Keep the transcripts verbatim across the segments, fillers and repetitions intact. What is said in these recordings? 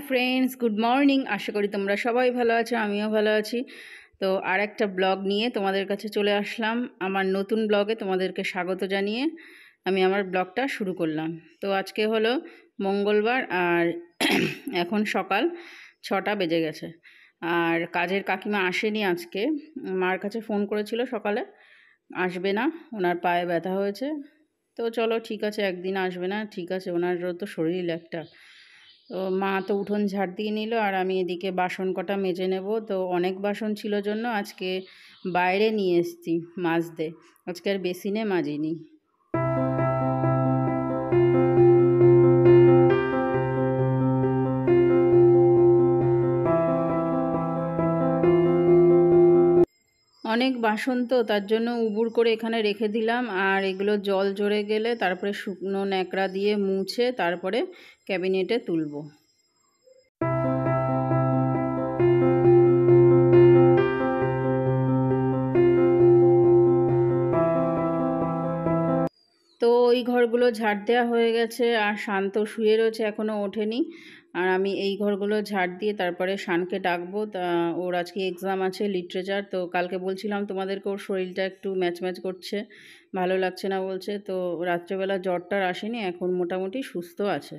Friends, good morning. আশা করি তোমরা সবাই ভালো আছো, আমিও ভালো আছি। তো আর একটা ব্লগ নিয়ে তোমাদের কাছে চলে আসলাম। আমার নতুন ব্লগে তোমাদেরকে স্বাগত জানিয়ে আমি আমার ব্লগটা শুরু করলাম। তো আজকে হলো মঙ্গলবার আর এখন সকাল ছটা বেজে গেছে। আর কাজের কাকিমা আসেনি আজকে, মার কাছে ফোন করেছিল সকালে, আসবে না, ওনার পায়ে ব্যথা হয়েছে। তো চলো ঠিক আছে, একদিন আসবে না, ঠিক আছে, ওনারও তো শরীর একটা। তো মা তো উঠোন ঝাড় দিয়ে নিল আর আমি এদিকে বাসন কটা মেজে নেব। তো অনেক বাসন ছিল জন্য আজকে বাইরে নিয়ে এসেছি মাজতে, আজকে আর বেসিনে মাজিনি। অনেক বাসন তো তার জন্য উবুর করে এখানে রেখে দিলাম। আর এগুলো জল জড়ে গেলে তারপরে শুকনো ন্যাকড়া দিয়ে মুছে তারপরে ক্যাবিনেটে তুলব। তো ওই ঘরগুলো ঝাড় দেওয়া হয়ে গেছে আর শান্ত শুয়ে রয়েছে, এখনও ওঠেনি। আর আমি এই ঘরগুলো ঝাড় দিয়ে তারপরে শানকে ডাকবো। তা ওর আজকে এক্সাম আছে লিটারেচার। তো কালকে বলছিলাম তোমাদেরকে ওর শরীরটা একটু ম্যাচ ম্যাচ করছে, ভালো লাগছে না বলছে। তো রাত্রেবেলা জ্বরটার আসেনি, এখন মোটামুটি সুস্থ আছে।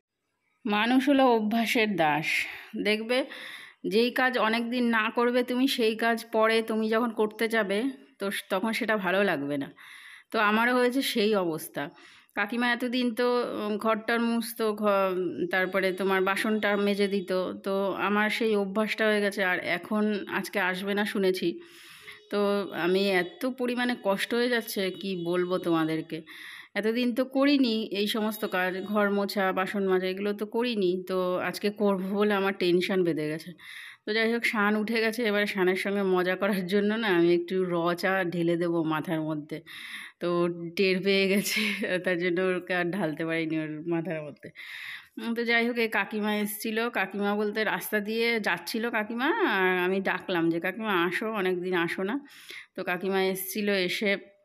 মানুষ হলো অভ্যাসের দাস। দেখবে যেই কাজ অনেক দিন না করবে তুমি, সেই কাজ পরে তুমি যখন করতে যাবে তো তখন সেটা ভালো লাগবে না। তো আমারও হয়েছে সেই অবস্থা। কাকিমা এতদিন তো ঘরটার মুছতো, তারপরে তোমার বাসনটা মেজে দিত। তো আমার সেই অভ্যাসটা হয়ে গেছে। আর এখন আজকে আসবে না শুনেছি। তো আমি এত পরিমাণে কষ্ট হয়ে যাচ্ছে কি বলবো তোমাদেরকে। এতদিন তো করিনি এই সমস্ত কাজ, ঘর মোছা বাসন মাজা এগুলো তো করিনি। তো আজকে করবো বলে আমার টেনশন বেঁধে গেছে। তো যাই হোক, শান উঠে গেছে, এবারে শানের সঙ্গে মজা করার জন্য না আমি একটু র চা ঢেলে দেবো মাথার মধ্যে। তো টের পেয়ে গেছে, তার জন্য ওকে আর ঢালতে পারিনি ওর মাথার মধ্যে। তো যাই হোক, এই কাকিমা এসেছিলো, কাকিমা বলতে রাস্তা দিয়ে যাচ্ছিলো কাকিমা, আর আমি ডাকলাম যে কাকিমা আসো, অনেক দিন আসো না। তো কাকিমা এসেছিলো, এসে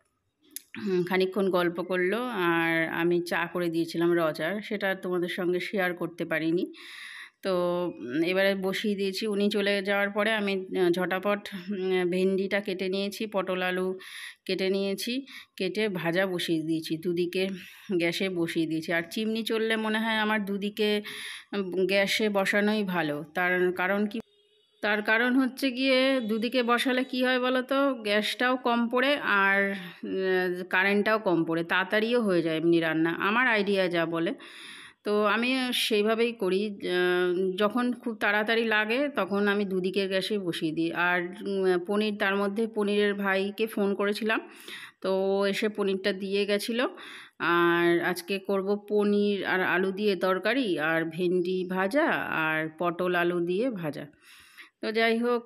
খানিকক্ষণ গল্প করলো আর আমি চা করে দিয়েছিলাম রজার, সেটা তোমাদের সঙ্গে শেয়ার করতে পারিনি। তো এবারে বসিয়ে দিয়েছি। উনি চলে যাওয়ার পরে আমি ঝটাপট ভেন্ডিটা কেটে নিয়েছি, পটল আলু কেটে নিয়েছি, কেটে ভাজা বসিয়ে দিয়েছি, দুদিকে গ্যাসে বসিয়ে দিয়েছি। আর চিমনি চললে মনে হয় আমার দুদিকে গ্যাসে বসানোই ভালো। তার কারণ কি, তার কারণ হচ্ছে গিয়ে দুদিকে বসালে কি হয় বলো তো, গ্যাসটাও কম পড়ে আর কারেন্টটাও কম পড়ে, তাড়াতাড়িও হয়ে যায় এমনি রান্না, আমার আইডিয়া যা বলে। তো আমি সেইভাবেই করি, যখন খুব তাড়াতাড়ি লাগে তখন আমি দুদিকের গ্যাসে বসিয়ে দিই। আর পনির, তার মধ্যে পনিরের ভাইকে ফোন করেছিলাম, তো এসে পনিরটা দিয়ে গেছিলো। আর আজকে করব পনির আর আলু দিয়ে তরকারি, আর ভেন্ডি ভাজা, আর পটল আলু দিয়ে ভাজা। তো যাই হোক,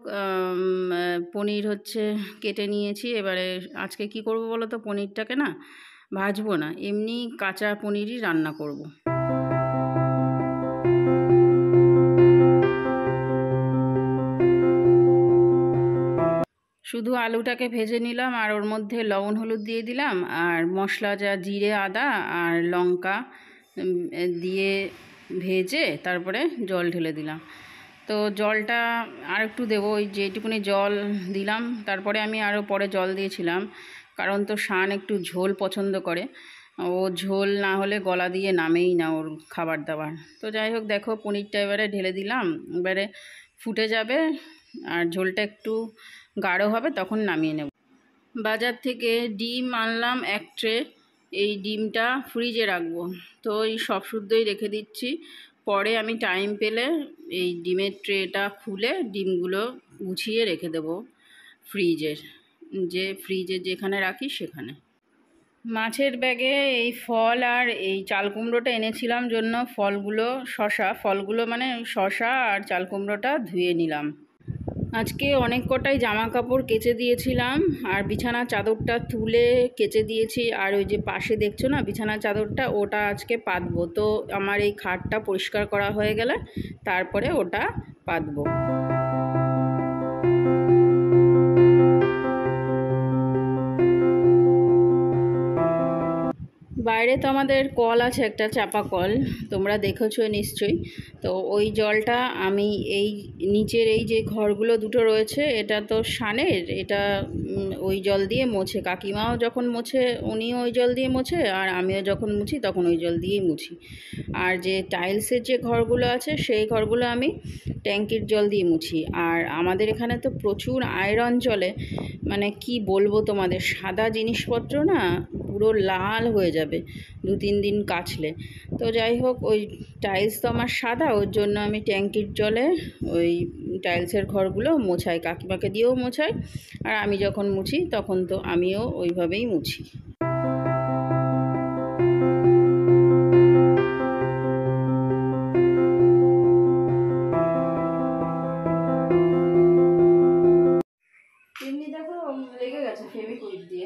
পনির হচ্ছে কেটে নিয়েছি। এবারে আজকে কি করব বলো তো, পনিরটাকে না ভাজবো না, এমনি কাঁচা পনিরই রান্না করব। শুধু আলুটাকে ভেজে নিলাম আর ওর মধ্যে লবণ হলুদ দিয়ে দিলাম, আর মশলা যা জিরে আদা আর লঙ্কা দিয়ে ভেজে তারপরে জল ঢেলে দিলাম। তো জলটা আর একটু দেবো, ওই যেটুকুনি জল দিলাম, তারপরে আমি আরও পরে জল দিয়েছিলাম, কারণ তো শান একটু ঝোল পছন্দ করে, ও ঝোল না হলে গলা দিয়ে নামেই না ওর খাবার দাবার। তো যাই হোক, দেখো পনিরটা এবারে ঢেলে দিলাম, এবারে ফুটে যাবে আর ঝোলটা একটু গাঢ় হবে, তখন নামিয়ে নেব। বাজার থেকে ডিম আনলাম এক ট্রে, এই ডিমটা ফ্রিজে রাখবো। তো এই সব শুদ্ধই রেখে দিচ্ছি, পরে আমি টাইম পেলে এই ডিমের ট্রেটা খুলে ডিমগুলো গুছিয়ে রেখে দেবো ফ্রিজের, যে ফ্রিজে যেখানে রাখি সেখানে। মাছের ব্যাগে এই ফল আর এই চাল কুমড়োটা এনেছিলাম জন্য, ফলগুলো শশা, ফলগুলো মানে শশা আর চাল কুমড়োটা ধুয়ে নিলাম। আজকে অনেক কটাই জামা কাপড় কেচে দিয়েছিলাম, আর বিছানার চাদরটা তুলে কেচে দিয়েছি। আর ওই যে পাশে দেখছো না বিছানার চাদরটা, ওটা আজকে পাতবো। তো আমার এই খাটটা পরিষ্কার করা হয়ে গেলে তারপরে ওটা পাতবো। বাইরে বাইরে তো আমাদের কল আছে, একটা চাপা কল, তোমরা দেখেছো নিশ্চয়ই। তো ওই জলটা আমি এই নিচের এই যে ঘরগুলো দুটো রয়েছে, এটা তো শানের, এটা ওই জল দিয়ে মোছে। কাকিমাও যখন মোছে উনিও ওই জল দিয়ে মোছে, আর আমিও যখন মুছি তখন ওই জল দিয়েই মুছি। আর যে টাইলসের যে ঘরগুলো আছে সেই ঘরগুলো আমি ট্যাঙ্কির জল দিয়ে মুছি। আর আমাদের এখানে তো প্রচুর আয়রন চলে, মানে কি বলবো তোমাদের, সাদা জিনিসপত্র না পুরো লাল হয়ে যাবে দু তিন দিন কাচলে। তো যাই হোক, ওই টাইলস তো আমার সাদা, ওর জন্য আমি ট্যাঙ্কির জলে ওই টাইলসের ঘরগুলো মোছাই, কাকিমাকে দিয়েও মোছাই। আর আমি যখন মুছি তখন তো আমিও ওইভাবেই মুছি। এমনি দেখো লেগে গেছে ফেভিকুইক দিয়ে।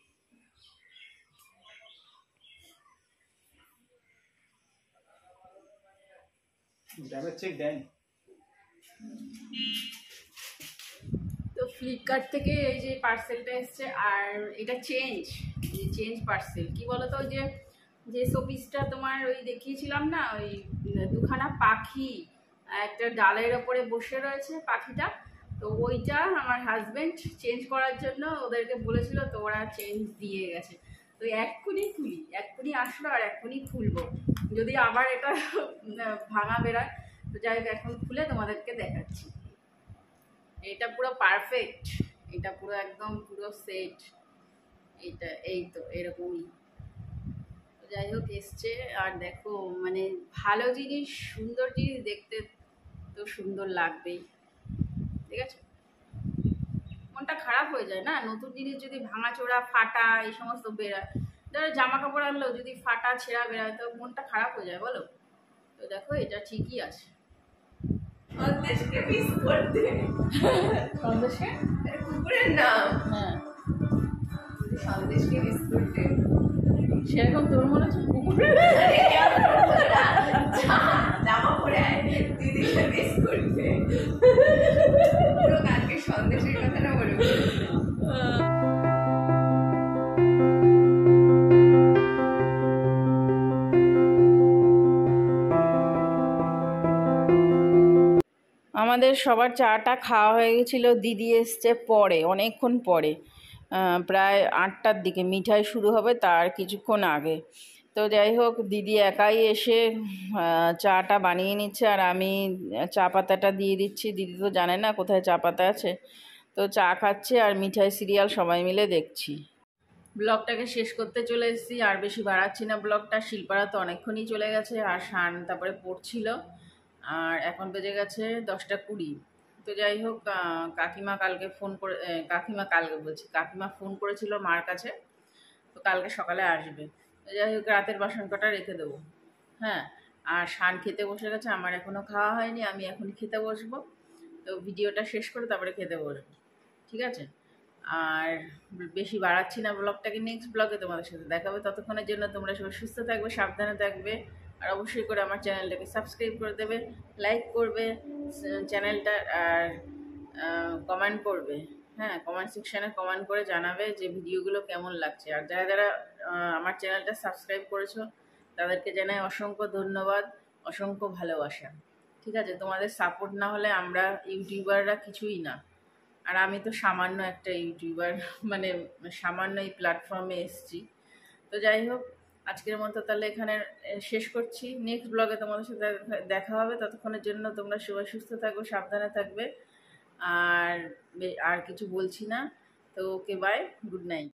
তো ফ্লিপকার্ট থেকে এই যে পার্সেলটা এসছে, আর এটা চেঞ্জ চেঞ্জ পার্সেল। কি বলো তো, ওই যে যে শোপিসটা তোমার ওই দেখিয়েছিলাম না, ওই দুখানা পাখি একটা ডালের ওপরে বসে রয়েছে পাখিটা, তো ওইটা আমার হাজব্যান্ড চেঞ্জ করার জন্য ওদেরকে বলেছিল, তো ওরা চেঞ্জ দিয়ে গেছে। তো এক্ষুনি খুলি, এক্ষুনি আসলো আর এক্ষুনি খুলবো, যদি আবার এটা ভাঙা বেরোয়। তো যাই হোক, এখন খুলে তোমাদেরকে দেখাচ্ছি। এটা পুরো পারফেক্ট, এটা পুরো একদম পুরো সেট, এটা এই তো এরকমই। যাই হোক এসছে, আর দেখো মানে ভালো জিনিস, সুন্দর জিনিস দেখতে তো সুন্দর লাগবেই, ঠিক আছে। মনটা খারাপ হয়ে যায় না, নতুন জিনিস যদি ভাঙাচোরা ফাটা এই সমস্ত বেরোয়, ধরো জামা কাপড় আনলেও যদি ফাটা ছেঁড়া বেরোয় তো মনটা খারাপ হয়ে যায় বলো। তো দেখো এটা ঠিকই আছে। সন্দেশকে মিস করতে, সন্দেশকে কুকুরের নাম, হ্যাঁ সন্দেশকে মিস করতে, সেরকম তোর মনে হচ্ছে কুকুরের জামা পরে দিদিকে মিস করতে, পুরো কালকে সন্দেশের কথাটা বলে। আমাদের সবার চাটা খাওয়া হয়ে গেছিলো, দিদি এসছে পরে, অনেকক্ষণ পরে, প্রায় আটটার দিকে। মিঠাই শুরু হবে তার কিছুক্ষণ আগে। তো যাই হোক, দিদি একাই এসে চাটা বানিয়ে নিচ্ছে, আর আমি চা পাতাটা দিয়ে দিচ্ছি। দিদি তো জানে না কোথায় চা পাতা আছে, তো চা খাচ্ছে আর মিঠাই সিরিয়াল সবাই মিলে দেখছি। ব্লগটাকে শেষ করতে চলে এসেছি, আর বেশি বাড়াচ্ছি না ব্লগটা। শিল্পারা তো অনেকক্ষণই চলে গেছে, আর শান তারপরে পড়ছিল, আর এখন বেজে গেছে দশটা কুড়ি। তো যাই হোক, কাকিমা কালকে ফোন করে, কাকিমা কালকে বলছি কাকিমা ফোন করেছিল মার কাছে, তো কালকে সকালে আসবে। তো যাই হোক, রাতের বাসন কটা রেখে দেবো। হ্যাঁ, আর শান খেতে বসে গেছে, আমার এখনও খাওয়া হয়নি, আমি এখনই খেতে বসবো। তো ভিডিওটা শেষ করে তারপরে খেতে বসবো, ঠিক আছে। আর বেশি বাড়াচ্ছি না ব্লগটাকে, নেক্সট ব্লগে তোমাদের সাথে দেখাবে। ততক্ষণের জন্য তোমরা সবাই সুস্থ থাকবে, সাবধানে থাকবে, আর অবশ্যই করে আমার চ্যানেলটাকে সাবস্ক্রাইব করে দেবে, লাইক করবে চ্যানেলটা, আর কমেন্ট করবে। হ্যাঁ, কমেন্ট সেকশানে কমেন্ট করে জানাবে যে ভিডিওগুলো কেমন লাগছে। আর যারা যারা আমার চ্যানেলটা সাবস্ক্রাইব করেছো তাদেরকে জানাই অসংখ্য ধন্যবাদ, অসংখ্য ভালোবাসা, ঠিক আছে। তোমাদের সাপোর্ট না হলে আমরা ইউটিউবাররা কিছুই না, আর আমি তো সামান্য একটা ইউটিউবার, মানে সামান্য এই প্ল্যাটফর্মে এসছি। তো যাই হোক, আজকের মতো তাহলে এখানে শেষ করছি। নেক্সট ব্লগে তোমাদের সাথে দেখা হবে। ততক্ষণের জন্য তোমরা সবাই সুস্থ থাকবে, সাবধানে থাকবে, আর আর কিছু বলছি না। তো ওকে, বাই, গুড নাইট।